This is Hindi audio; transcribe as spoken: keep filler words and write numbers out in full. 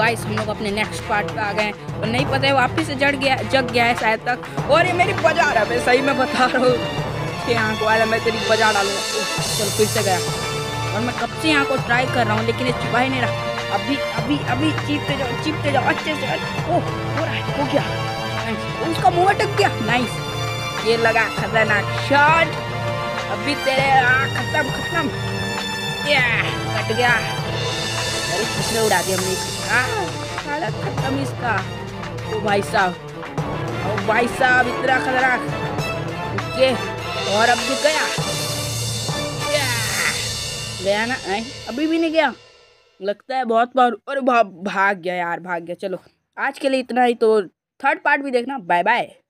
गाइस हम लोग अपने नेक्स्ट पार्ट पे आ गए हैं और नहीं पता है वापिस से जग गया जग गया है शायद तक। और ये मेरी बजा रहा है, मैं सही में बता रहा हूँ कि आँख वाला मैं तेरी बजा डालूंगा। चलो फिर से गया और मैं कब से यहाँ को ट्राई कर रहा हूँ लेकिन ये छुपा ही नहीं रहा। अभी अभी अभी चीपते जाओ चीपते जाओ अच्छे से। ओह हो रहा है, हो गया। नाइस, उसका मुंह अटक गया। नाइस, ये लगा खतरनाक शॉट। अभी तेरे खत्म खत्म, कट गया। अरे किसने उड़ा दिया हमने, साला खत्म इसका। ओ भाई साहब, ओ भाई साहब इतना खतरनाक। ओके और अब भी गया गया ना, नहीं अभी भी नहीं गया, लगता है बहुत बार। अरे भा, भाग गया यार, भाग गया। चलो आज के लिए इतना ही, तो थर्ड पार्ट भी देखना। Bye bye.